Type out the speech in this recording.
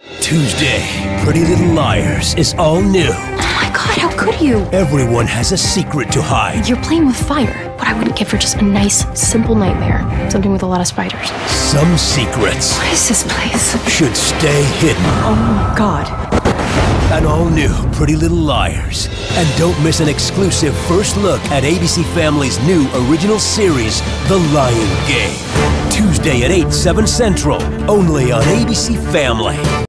Tuesday, Pretty Little Liars is all new. Oh my God, how could you? Everyone has a secret to hide. You're playing with fire. What I wouldn't give for just a nice, simple nightmare. Something with a lot of spiders. Some secrets What is this place? should stay hidden. Oh my God. An all-new Pretty Little Liars. And don't miss an exclusive first look at ABC Family's new original series, The Lying Game. Tuesday at 8, 7 Central, only on ABC Family.